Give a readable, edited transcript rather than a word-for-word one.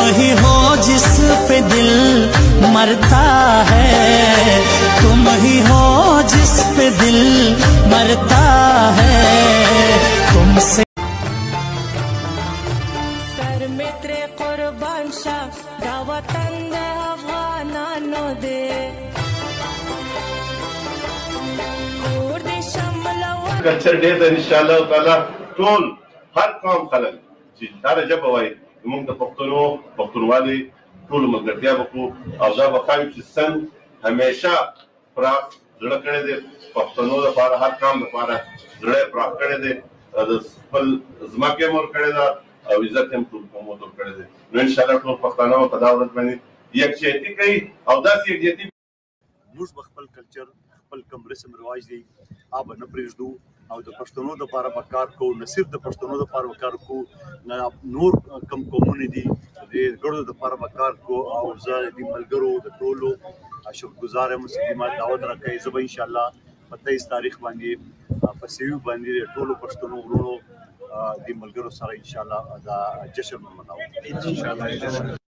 ही हो जिस पे दिल मरता है, तुम ही हो जिस पे दिल मरता है, तुमसे सर में त्रे कुर्बान शाह दा वतन दे अफगानानो दे कोर दे शमला कल्चर डे ته انشاءالله تعالی ټول هر قوم خلک چې دا ژبه وایي موږ د پښتنو پښتونولي ټول ملګرتیا وکړو او دا وکړو چې سن همیشه پراخ زړه کړی دی پښتنو لپاره هر کام لپاره زړه پراخ کړی دی د خپل ځمکې مور کړی دا او عزت هم ټول قوم ور کړی دی نو انشاءالله ټول پښتانه په دا ورځ باندې یکجهتي کوي او داسې یکجهتي موږ خپل کلچر خپل کوم رسم رواج دی هغه نه پرېږدو او د پښتنو دپاره به کار کوو نه صرف د پښتنو دپاره به کار کوو نور کم قومونه دي د ګړو دپاره به کار کوو او زه د ملګرو د ټولو شکرګزار یم چې ما دعوت راکوي زه به انشاءالله په 23 تاریخ باندې په سیوي باندې د ټولو پښتنو وروڼو د ملګرو سره انشاءالله دا جشن ومناوو.